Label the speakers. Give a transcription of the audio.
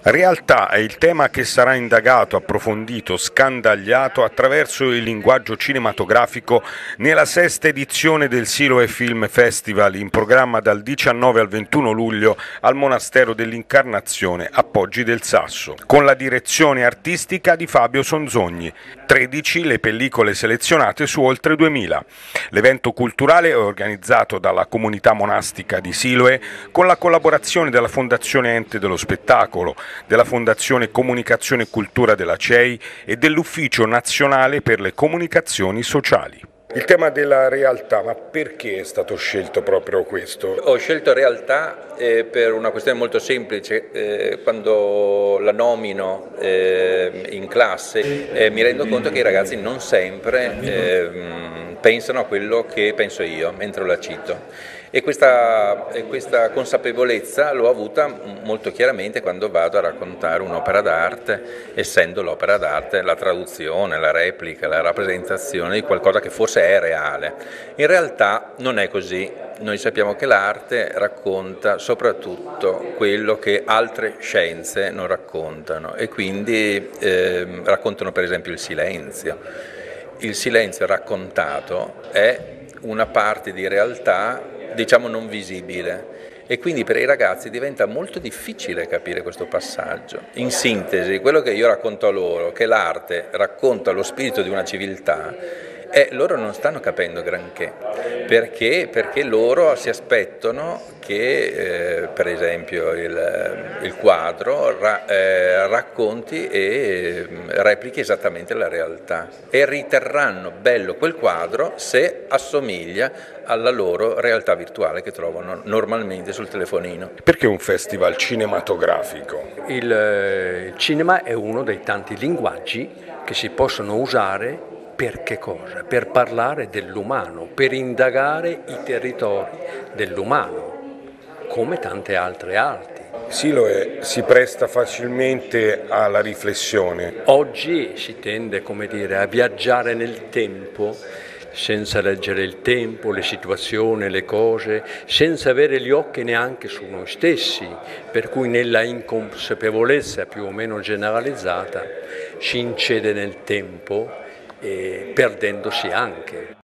Speaker 1: Realtà è il tema che sarà indagato, approfondito, scandagliato attraverso il linguaggio cinematografico nella sesta edizione del Siloe Film Festival, in programma dal 19 al 21 luglio al Monastero dell'Incarnazione a Poggi del Sasso, con la direzione artistica di Fabio Sonzogni. 13 le pellicole selezionate su oltre 2000. L'evento culturale è organizzato dalla comunità monastica di Siloe con la collaborazione della Fondazione Ente dello Spettacolo, della Fondazione Comunicazione e Cultura della CEI e dell'Ufficio Nazionale per le Comunicazioni Sociali. Il tema della realtà, ma perché è stato scelto proprio questo?
Speaker 2: Ho scelto realtà per una questione molto semplice. Quando la nomino in classe mi rendo conto che i ragazzi non sempre pensano a quello che penso io mentre la cito. E questa consapevolezza l'ho avuta molto chiaramente quando vado a raccontare un'opera d'arte, essendo l'opera d'arte la traduzione, la replica, la rappresentazione di qualcosa che forse è reale. In realtà non è così. Noi sappiamo che l'arte racconta soprattutto quello che altre scienze non raccontano e quindi raccontano per esempio il silenzio. Il silenzio raccontato è una parte di realtà diciamo non visibile e quindi per i ragazzi diventa molto difficile capire questo passaggio. In sintesi, quello che io racconto a loro, che l'arte racconta lo spirito di una civiltà, loro non stanno capendo granché, perché loro si aspettano che per esempio il quadro racconti e replichi esattamente la realtà e riterranno bello quel quadro se assomiglia alla loro realtà virtuale che trovano normalmente sul telefonino.
Speaker 1: Perché un festival cinematografico?
Speaker 3: Il cinema è uno dei tanti linguaggi che si possono usare per che cosa? Per parlare dell'umano, per indagare i territori dell'umano, come tante altre arti.
Speaker 1: Siloe si presta facilmente alla riflessione.
Speaker 3: Oggi si tende, a viaggiare nel tempo, senza leggere il tempo, le situazioni, le cose, senza avere gli occhi neanche su noi stessi, per cui nella inconsapevolezza più o meno generalizzata si incede nel tempo, perdendosi anche.